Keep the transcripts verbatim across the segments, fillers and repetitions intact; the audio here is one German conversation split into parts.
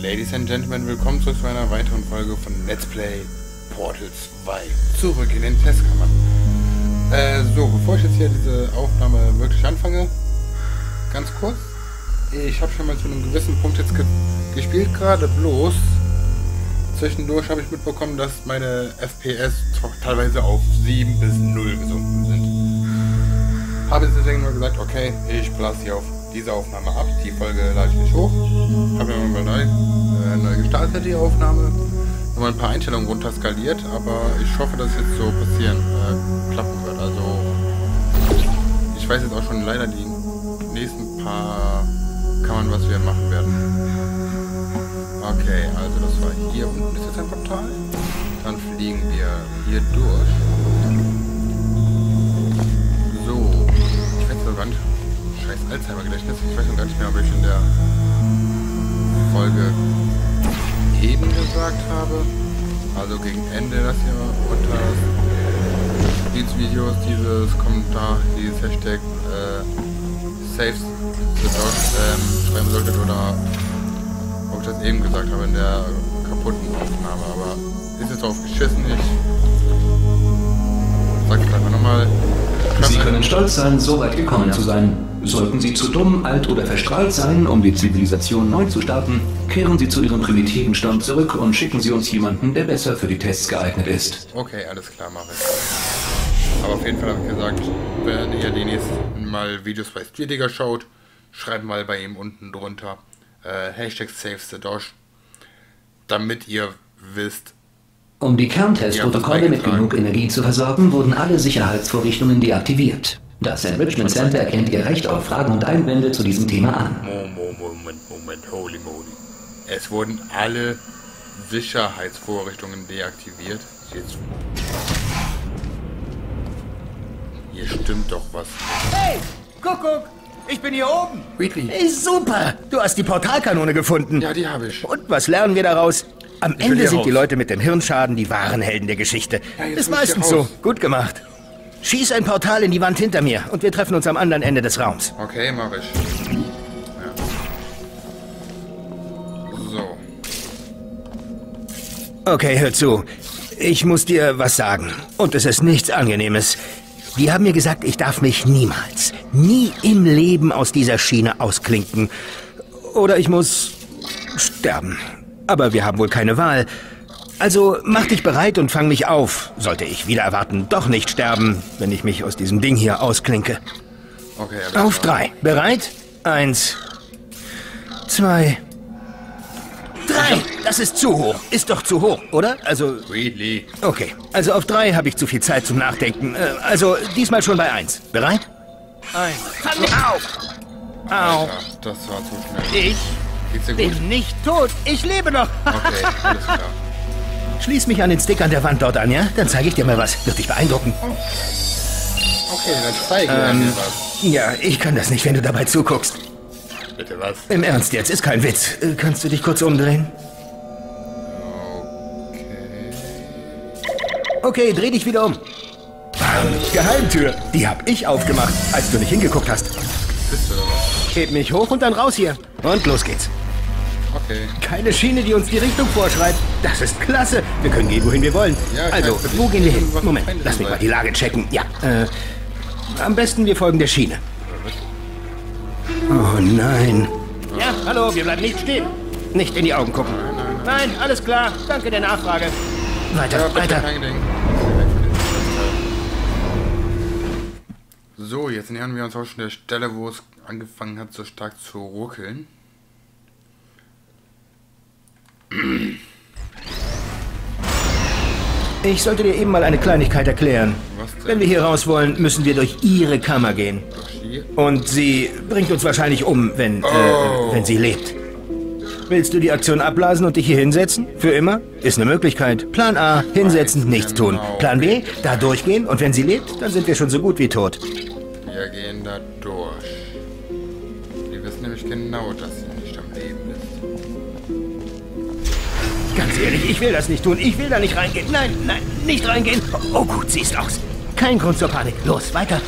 Ladies and Gentlemen, willkommen zurück zu einer weiteren Folge von Let's Play Portal zwei. Zurück in den Testkammern. Äh, so, bevor ich jetzt hier diese Aufnahme wirklich anfange, ganz kurz. Ich habe schon mal zu einem gewissen Punkt jetzt ge gespielt gerade, bloß zwischendurch habe ich mitbekommen, dass meine F P S teilweise auf sieben bis null gesunken sind. Habe jetzt deswegen nur gesagt, okay, ich blase hier auf diese Aufnahme ab, die Folge lade ich nicht hoch. Habe ja mal neu, äh, neu gestartet, die Aufnahme. Nochmal ein paar Einstellungen runter skaliert, aber ich hoffe, dass es jetzt so passieren, äh, klappen wird. Also, ich weiß jetzt auch schon leider die nächsten paar Kammern, was wir machen werden. Okay, also das war hier unten, ist jetzt ein Portal. Dann fliegen wir hier durch. So, ich weiß noch gar nicht, scheiß Alzheimer-Gedächtnis, ich weiß noch gar nicht mehr, ob ich in der Folge eben gesagt habe. Also gegen Ende, dass ihr unter dieses Videos dieses Kommentar, dieses Hashtag äh, Saves the Dog ähm, schreiben solltet oder ob ich das eben gesagt habe in der kaputten Aufnahme, aber ist jetzt drauf geschissen, ich sag es einfach nochmal. Sie können stolz sein, so weit gekommen zu sein. Sollten Sie zu dumm, alt oder verstrahlt sein, um die Zivilisation neu zu starten, kehren Sie zu Ihrem primitiven Stand zurück und schicken Sie uns jemanden, der besser für die Tests geeignet ist. Okay, alles klar, mache ich. Aber auf jeden Fall habe ich gesagt, wenn ihr die nächsten Mal Videos bei Streetiger schaut, schreibt mal bei ihm unten drunter äh, Hashtag SaveTheDosh, damit ihr wisst. Um die Kerntestprotokolle mit genug Energie zu versorgen, wurden alle Sicherheitsvorrichtungen deaktiviert. Das Enrichment Center erkennt Ihr Recht auf Fragen und Einwände zu diesem Thema an. Moment, Moment, Moment, holy moly. Es wurden alle Sicherheitsvorrichtungen deaktiviert. Jetzt. Hier stimmt doch was. Hey, Kuckuck, ich bin hier oben. Wheatley. Hey, super, du hast die Portalkanone gefunden. Ja, die habe ich. Und was lernen wir daraus? Am Ich will Ende hier sind raus. die Leute mit dem Hirnschaden die wahren Helden der Geschichte. Ja, jetzt Ist will ich hier meistens so. raus. Gut gemacht. Schieß ein Portal in die Wand hinter mir und wir treffen uns am anderen Ende des Raums. Okay, mach ich. Ja. So. Okay, hör zu. Ich muss dir was sagen. Und es ist nichts Angenehmes. Die haben mir gesagt, ich darf mich niemals, nie im Leben aus dieser Schiene ausklinken. Oder ich muss sterben. Aber wir haben wohl keine Wahl. Also mach dich bereit und fang mich auf. Sollte ich wieder erwarten, doch nicht sterben, wenn ich mich aus diesem Ding hier ausklinke. Okay, alles Auf klar. drei. Bereit? Eins. Zwei. Drei! Das ist zu hoch. Ist doch zu hoch, oder? Also, Wheatley. okay. Also auf drei habe ich zu viel Zeit zum Nachdenken. Äh, Also diesmal schon bei eins. Bereit? Eins. Fang mich auf! Au. Alter, das war zu schnell. Ich Geht's dir gut? bin nicht tot. Ich lebe noch. Okay, alles klar. Schließ mich an den Stick an der Wand dort an, ja? Dann zeige ich dir mal was. Wird dich beeindrucken. Okay, dann zeige ich Ähm, dir was. Ja, ich kann das nicht, wenn du dabei zuguckst. Bitte was? Im Ernst jetzt, ist kein Witz. Äh, Kannst du dich kurz umdrehen? Okay. Okay, dreh dich wieder um. Bam, Geheimtür. Die hab ich aufgemacht, als du nicht hingeguckt hast. Bist du oder was? Heb mich hoch und dann raus hier. Und los geht's. Okay. Keine Schiene, die uns die Richtung vorschreibt. Das ist klasse. Wir können gehen, wohin wir wollen. Ja, Also, kein Problem. wo gehen wir hin? Was Moment, Feinde lass mich sein. mal die Lage checken. Ja, äh, am besten wir folgen der Schiene. Oh nein. Ja, hallo, wir bleiben nicht stehen. Nicht in die Augen gucken. Nein, alles klar. Danke der Nachfrage. Weiter, Ja, bitte, weiter. kein Ding. So, jetzt nähern wir uns auch schon der Stelle, wo es angefangen hat, so stark zu ruckeln. Ich sollte dir eben mal eine Kleinigkeit erklären. Was denn? Wenn wir hier raus wollen, müssen wir durch ihre Kammer gehen. Hier? Und sie bringt uns wahrscheinlich um, wenn, Oh. äh, wenn sie lebt. Willst du die Aktion abblasen und dich hier hinsetzen? Für immer? Ist eine Möglichkeit. Plan A, hinsetzen, nichts tun. Genau. Plan B, da durchgehen und wenn sie lebt, dann sind wir schon so gut wie tot. Wir gehen da durch. Die wissen nämlich genau, dass sie nicht am Leben ist. Ganz ehrlich, ich will das nicht tun. Ich will da nicht reingehen. Nein, nein, nicht reingehen. Oh gut, siehst aus. Kein Grund zur Panik. Los, weiter.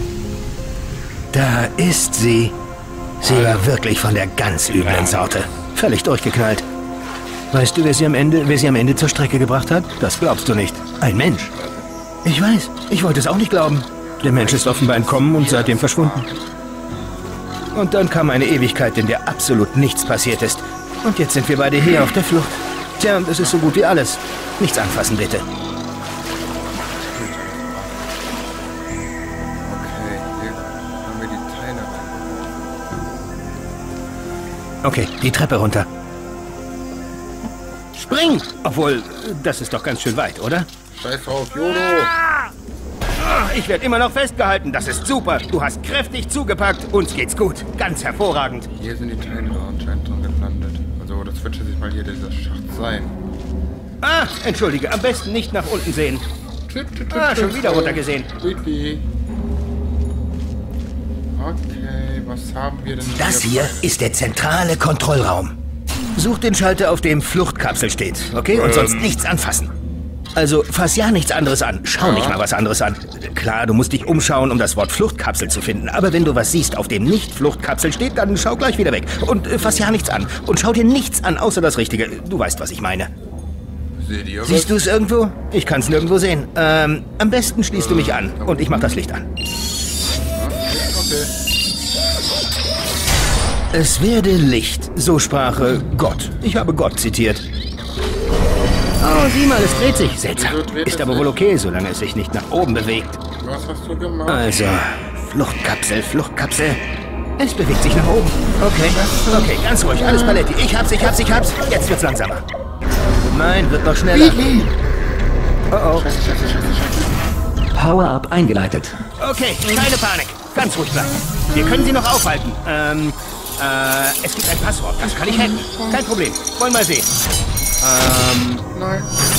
Da ist sie. Sie war wirklich von der ganz üblen Sorte. Völlig durchgeknallt. Weißt du, wer sie am Ende, wer sie am Ende zur Strecke gebracht hat? Das glaubst du nicht. Ein Mensch. Ich weiß. Ich wollte es auch nicht glauben. Der Mensch ist offenbar entkommen und seitdem verschwunden. Und dann kam eine Ewigkeit, in der absolut nichts passiert ist. Und jetzt sind wir beide hier auf der Flucht. Tja, und das ist so gut wie alles. Nichts anfassen, bitte. Okay, hier haben wir die Teile rein. Okay, die Treppe runter. Spring! Obwohl, das ist doch ganz schön weit, oder? Scheiß drauf, YOLO! Ich werde immer noch festgehalten. Das ist super. Du hast kräftig zugepackt. Uns geht's gut. Ganz hervorragend. Hier sind die Teile anscheinend drin gelandet. Also das wird schließlich mal hier dieser Schacht sein. Ah, entschuldige. Am besten nicht nach unten sehen. Ah, schon wieder runtergesehen. Okay, was haben wir denn Das hier ist der zentrale Kontrollraum. Such den Schalter, auf dem Fluchtkapsel steht, okay? Und sonst nichts anfassen. Also, fass ja nichts anderes an. Schau nicht mal was anderes an. Klar, du musst dich umschauen, um das Wort Fluchtkapsel zu finden. Aber wenn du was siehst, auf dem nicht Fluchtkapsel steht, dann schau gleich wieder weg. Und äh, fass ja nichts an. Und schau dir nichts an, außer das Richtige. Du weißt, was ich meine. Seht ihr was? Siehst du es irgendwo? Ich kann es nirgendwo sehen. Ähm, am besten schließt du mich an. Und ich mach das Licht an. Okay. Es werde Licht, so sprach äh, Gott. Ich habe Gott zitiert. Oh, sieh mal, es dreht sich. Seltsam. Ist aber wohl okay, solange es sich nicht nach oben bewegt. Was hast du gemacht? Also, Fluchtkapsel, Fluchtkapsel. Es bewegt sich nach oben. Okay, okay, ganz ruhig, alles Paletti. Ich hab's, ich hab's, ich hab's. Jetzt wird's langsamer. Nein, wird noch schneller. Oh oh. Power-Up eingeleitet. Okay, keine Panik. Ganz ruhig bleiben. Wir können sie noch aufhalten. Ähm, äh, es gibt ein Passwort. Das kann ich hacken. Kein Problem. Wollen mal sehen. Ähm, Nein.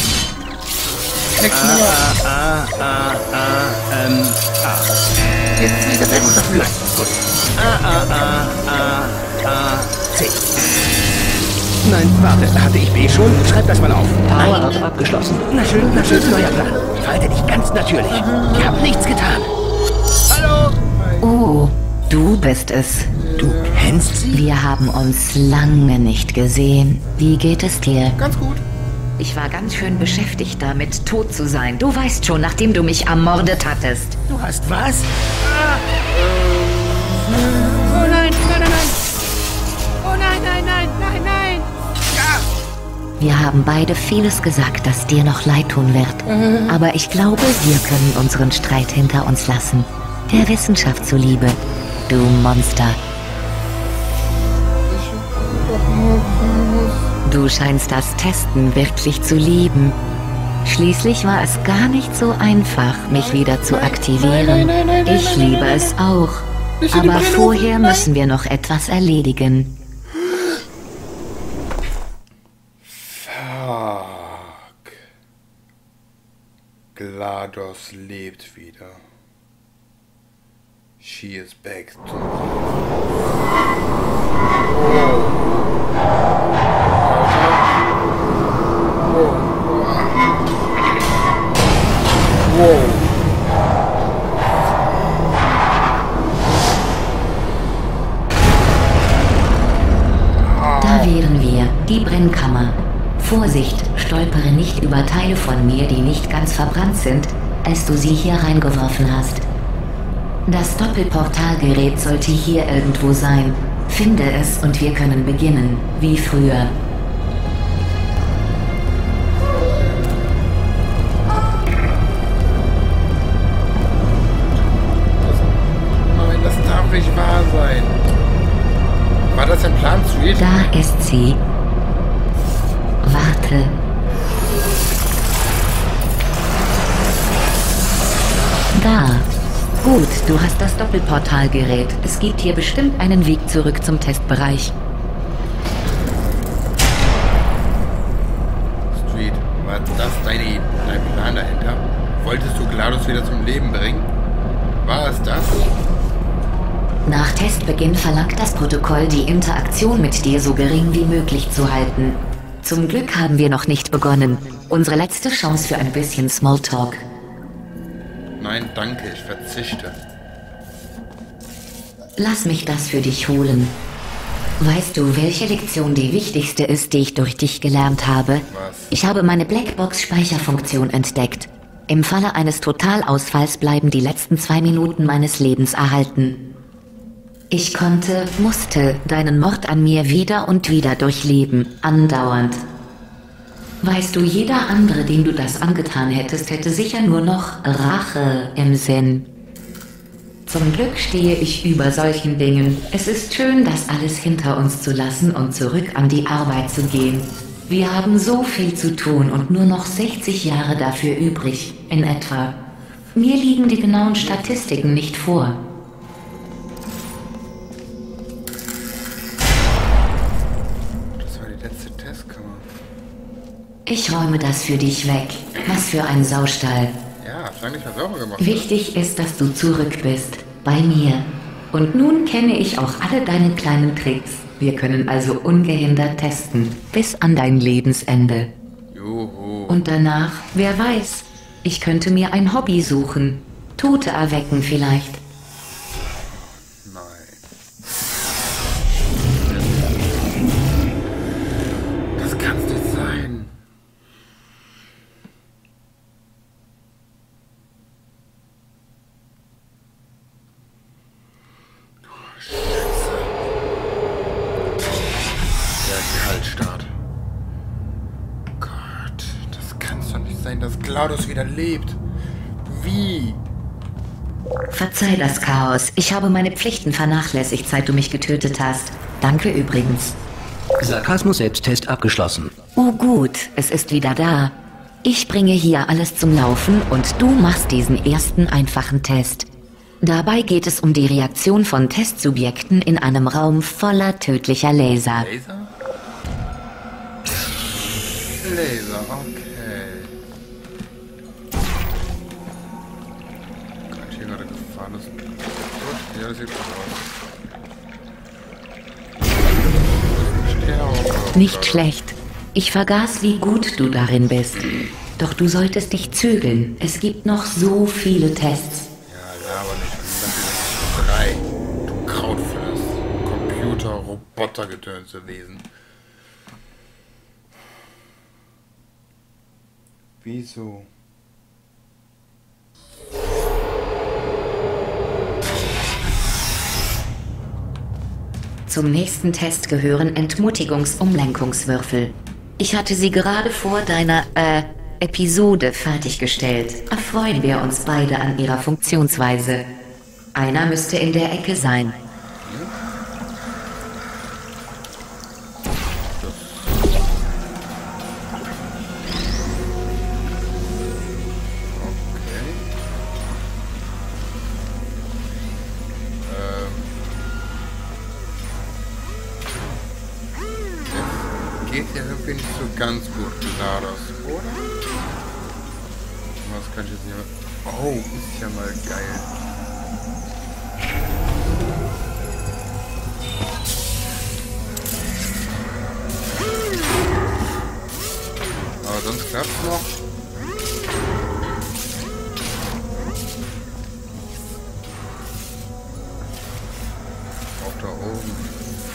ah, ah, ah, ah, ähm, ah. Jetzt ist sehr gut dafür. Nein, gut. Ah, ah, ah, ah, ah, C. Nein, warte, hatte ich B schon? Schreib das mal auf. Power-Up abgeschlossen. Na schön, na schön, neuer Plan. Verhalte dich ganz natürlich. Ich habe nichts getan. Hallo? Oh, du bist es. Du kennst sie? Wir haben uns lange nicht gesehen. Wie geht es dir? Ganz gut. Ich war ganz schön beschäftigt damit, tot zu sein. Du weißt schon, nachdem du mich ermordet hattest. Du hast was? Ah. Oh nein, nein, nein, nein. Oh nein, nein, nein, nein, nein. Ja. Wir haben beide vieles gesagt, das dir noch leid tun wird. Aber ich glaube, wir können unseren Streit hinter uns lassen. Der Wissenschaft zuliebe. Du Monster. Du scheinst das Testen wirklich zu lieben. Schließlich war es gar nicht so einfach, mich wieder zu aktivieren. Ich liebe es auch. Aber vorher müssen wir noch etwas erledigen. Fuck. GLaDOS lebt wieder. She is back. Wow. Da wären wir, die Brennkammer. Vorsicht, stolpere nicht über Teile von mir, die nicht ganz verbrannt sind, als du sie hier reingeworfen hast. Das Doppelportalgerät sollte hier irgendwo sein. Finde es und wir können beginnen, wie früher. Nein, das darf nicht wahr sein. War das ein Plan zu ihr? Da ist sie. Warte. Da. Gut, du hast das Doppelportalgerät. Es gibt hier bestimmt einen Weg zurück zum Testbereich. Street, war das deine, dein Plan dahinter? Wolltest du GLaDOS wieder zum Leben bringen? War es das? Nach Testbeginn verlangt das Protokoll, die Interaktion mit dir so gering wie möglich zu halten. Zum Glück haben wir noch nicht begonnen. Unsere letzte Chance für ein bisschen Smalltalk. Nein, danke, ich verzichte. Lass mich das für dich holen. Weißt du, welche Lektion die wichtigste ist, die ich durch dich gelernt habe? Was? Ich habe meine Blackbox-Speicherfunktion entdeckt. Im Falle eines Totalausfalls bleiben die letzten zwei Minuten meines Lebens erhalten. Ich konnte, musste deinen Mord an mir wieder und wieder durchleben, andauernd. Weißt du, jeder andere, dem du das angetan hättest, hätte sicher nur noch Rache im Sinn. Zum Glück stehe ich über solchen Dingen. Es ist schön, das alles hinter uns zu lassen und zurück an die Arbeit zu gehen. Wir haben so viel zu tun und nur noch sechzig Jahre dafür übrig, in etwa. Mir liegen die genauen Statistiken nicht vor. Das war die letzte Testkammer. Ich räume das für dich weg. Was für ein Saustall. Ja, hab's eigentlich mal sauber gemacht. Wichtig ist, dass du zurück bist. Bei mir. Und nun kenne ich auch alle deine kleinen Tricks. Wir können also ungehindert testen. Bis an dein Lebensende. Juhu. Und danach, wer weiß, ich könnte mir ein Hobby suchen. Tote erwecken vielleicht. Nein. Das kann's nicht sein. Kaltstart. Gott, das kann's doch nicht sein, dass GLaDOS wieder lebt. Wie? Verzeih das Chaos. Ich habe meine Pflichten vernachlässigt, seit du mich getötet hast. Danke übrigens. Sarkasmus-Selbsttest abgeschlossen. Oh gut, es ist wieder da. Ich bringe hier alles zum Laufen und du machst diesen ersten einfachen Test. Dabei geht es um die Reaktion von Testsubjekten in einem Raum voller tödlicher Laser. Laser? Laser, okay. Kann ich hier gerade gefahren ist. Gut, ja, das sieht gut aus. Nicht schlecht. Ich vergaß, wie gut du darin bist. Doch du solltest dich zügeln. Es gibt noch so viele Tests. Ja, laber nicht. Lass mich drei. Du Krautfress. Computer, Roboter, Gedönse lesen. Wieso? Zum nächsten Test gehören Entmutigungs-Umlenkungswürfel. Ich hatte sie gerade vor deiner, äh, Episode fertiggestellt. Erfreuen wir uns beide an ihrer Funktionsweise. Einer müsste in der Ecke sein. Geht ja irgendwie nicht so ganz gut, GLaDOS, oder? Was kann ich jetzt hier... Oh, ist ja mal geil. Aber sonst klappt's noch. Auch da oben.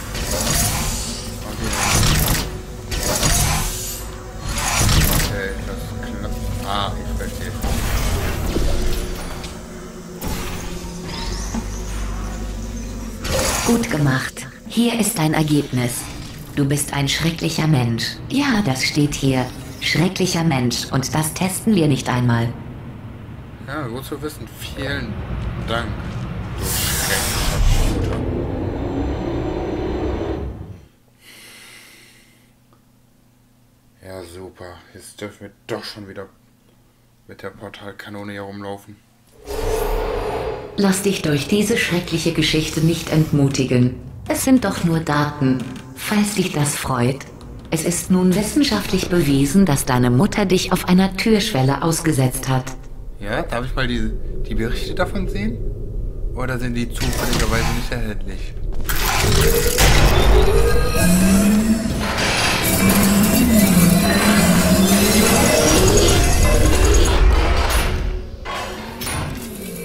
Ah, ich verstehe. Gut gemacht. Hier ist dein Ergebnis. Du bist ein schrecklicher Mensch. Ja, das steht hier. Schrecklicher Mensch. Und das testen wir nicht einmal. Ja, gut zu wissen. Vielen Dank, du schrecklicher Computer. Ja, super. Jetzt dürfen wir doch schon wieder mit der Portalkanone hier rumlaufen. Lass dich durch diese schreckliche Geschichte nicht entmutigen. Es sind doch nur Daten. Falls dich das freut. Es ist nun wissenschaftlich bewiesen, dass deine Mutter dich auf einer Türschwelle ausgesetzt hat. Ja, darf ich mal die, die Berichte davon sehen? Oder sind die zufälligerweise nicht erhältlich?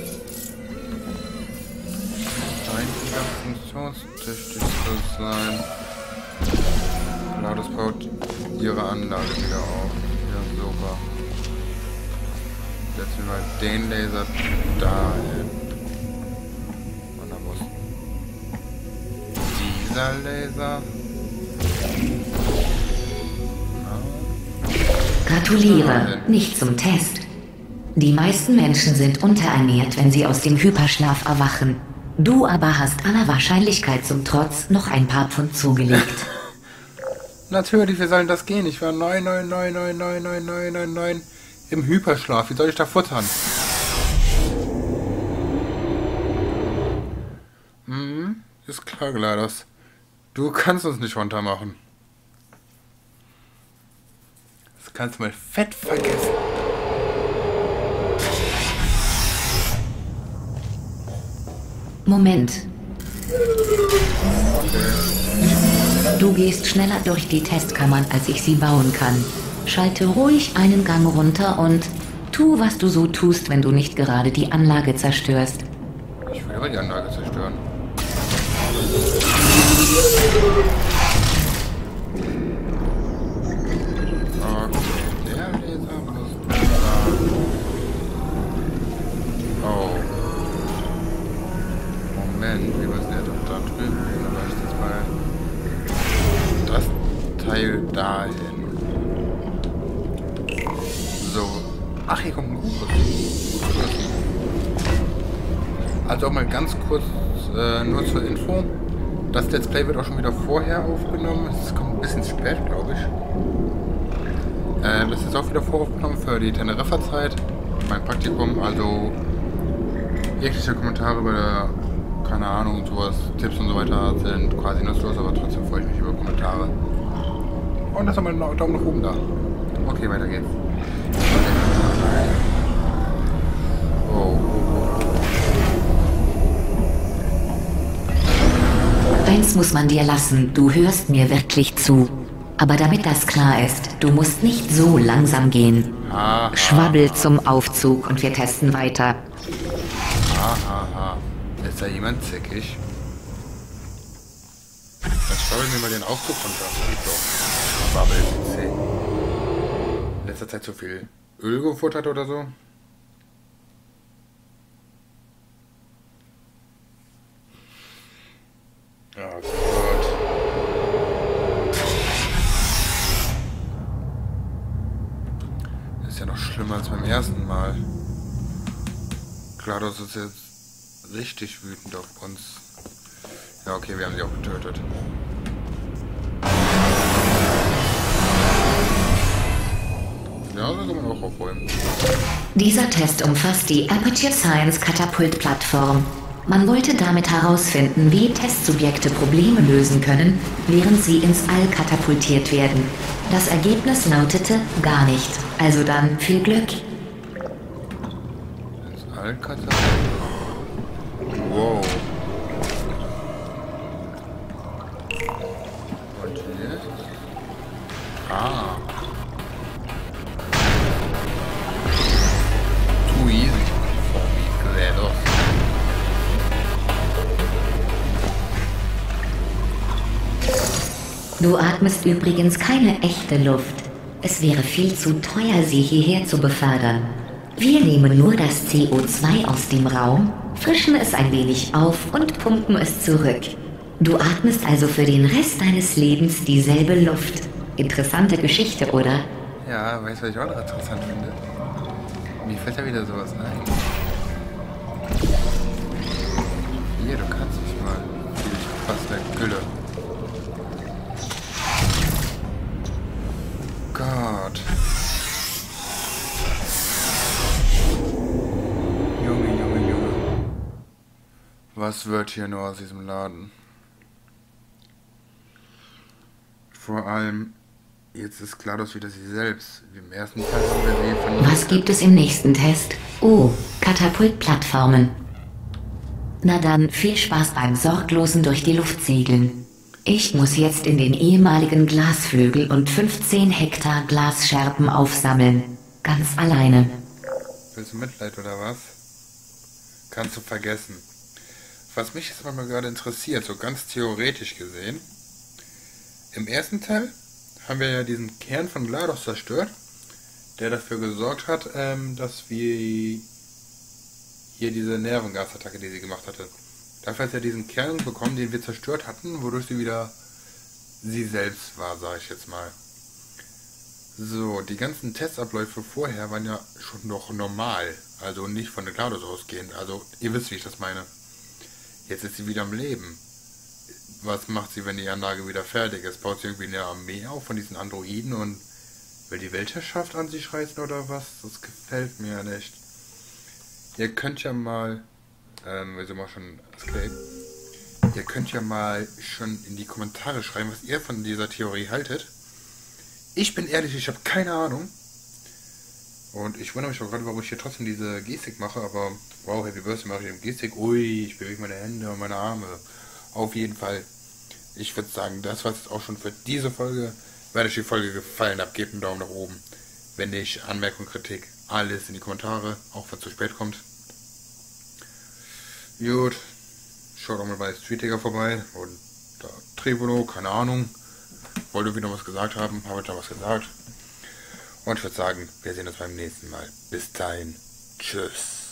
Scheint wieder funktionstüchtig zu sein. baut ihre Anlage wieder auf. Ja, super. Setzen wir mal den Laser dahin. Und dann muss dieser Laser... Gratuliere, nicht zum Test. Die meisten Menschen sind unterernährt, wenn sie aus dem Hyperschlaf erwachen. Du aber hast aller Wahrscheinlichkeit zum Trotz noch ein paar Pfund zugelegt. Natürlich, wie soll denn das gehen? Ich war neun neun neun neun neun neun neun neun neun im Hyperschlaf. Wie soll ich da futtern? Hm, ist klar, GLaDOS. Du kannst uns nicht runtermachen. Das kannst du mal fett vergessen. Moment. Du gehst schneller durch die Testkammern, als ich sie bauen kann. Schalte ruhig einen Gang runter und tu, was du so tust, wenn du nicht gerade die Anlage zerstörst. Ich will aber die Anlage zerstören. Okay, der Laser muss da. Oh. Moment, wie war es denn da drüben? Dann mache ich das mal. Das Teil dahin. So. Ach, hier kommt ein Kuchen. Also auch mal ganz kurz, äh, nur zur Info. Das Let's Play wird auch schon wieder vorher aufgenommen. Es kommt ein bisschen spät, glaube ich. Äh, das ist auch wieder voraufgenommen für die Teneriffa-Zeit. Mein Praktikum, also jegliche Kommentare über der, keine Ahnung, sowas, Tipps und so weiter sind quasi nutzlos, aber trotzdem freue ich mich über Kommentare. Und lasst mal einen Daumen nach oben da. Okay, weiter geht's. Oh. Eins muss man dir lassen, du hörst mir wirklich zu. Aber damit das klar ist, du musst nicht so langsam gehen. Ha, ha, Schwabbel zum Aufzug und wir testen weiter. Ha, ha, ha. Ist da jemand zickig? Dann schwabbeln wir mal den Aufzug runter. So. Schwabbel, C. In letzter Zeit zu viel Öl gefuttert oder so? Ja, Gott. Das ist ja noch schlimmer als beim ersten Mal. GLaDOS ist jetzt richtig wütend auf uns. Ja, okay, wir haben sie auch getötet. Ja, so kann man auch aufräumen. Dieser Test umfasst die Aperture Science Katapult-Plattform. Man wollte damit herausfinden, wie Testsubjekte Probleme lösen können, während sie ins All katapultiert werden. Das Ergebnis lautete gar nicht. Also dann viel Glück. Ins All katapultiert? Wow. Und jetzt? Ah. Too easy for me, GLaDOS. Du atmest übrigens keine echte Luft. Es wäre viel zu teuer, sie hierher zu befördern. Wir nehmen nur das C O zwei aus dem Raum, frischen es ein wenig auf und pumpen es zurück. Du atmest also für den Rest deines Lebens dieselbe Luft. Interessante Geschichte, oder? Ja, weißt du, was ich auch noch interessant finde? Mir fällt ja wieder sowas ein. Hier, du kannst nicht mal. Fast eine Gülle. Gott. Junge, Junge, Junge. Was wird hier nur aus diesem Laden? Vor allem, jetzt ist GLaDOS wieder sie selbst. Wie im ersten Teil haben wir sie von... Was gibt es im nächsten Test? Oh, Katapultplattformen. Na dann, viel Spaß beim sorglosen durch die Luft segeln. Ich muss jetzt in den ehemaligen Glasflügel und fünfzehn Hektar Glasscherben aufsammeln. Ganz alleine. Willst du Mitleid oder was? Kannst du vergessen. Was mich jetzt mal gerade interessiert, so ganz theoretisch gesehen. Im ersten Teil haben wir ja diesen Kern von GLaDOS zerstört, der dafür gesorgt hat, ähm, dass wir hier diese Nervengasattacke, die sie gemacht hatte. Dafür hat sie ja diesen Kern bekommen, den wir zerstört hatten, wodurch sie wieder sie selbst war, sage ich jetzt mal. So, die ganzen Testabläufe vorher waren ja schon noch normal, also nicht von der GLaDOS ausgehend, also ihr wisst, wie ich das meine. Jetzt ist sie wieder am Leben. Was macht sie, wenn die Anlage wieder fertig ist? Baut sie irgendwie eine Armee auf von diesen Androiden und will die Weltherrschaft an sich reißen oder was? Das gefällt mir ja nicht. Ihr könnt ja mal, ähm, wir sind mal schon Escape. Ihr könnt ja mal schon in die Kommentare schreiben, was ihr von dieser Theorie haltet. Ich bin ehrlich, ich habe keine Ahnung. Und ich wundere mich auch gerade, warum ich hier trotzdem diese Gestik mache, aber wow, Happy Birthday mache ich im Gestik. Ui, ich bewege meine Hände und meine Arme. Auf jeden Fall. Ich würde sagen, das war es auch schon für diese Folge. Wenn euch die Folge gefallen hat, gebt einen Daumen nach oben. Wenn nicht, Anmerkung, Kritik, alles in die Kommentare, auch wenn es zu spät kommt. Gut. Schaut auch mal bei Street Digger vorbei und da Tribuno, keine Ahnung. Wollte wieder was gesagt haben, habe ich da was gesagt. Und ich würde sagen, wir sehen uns beim nächsten Mal. Bis dahin. Tschüss.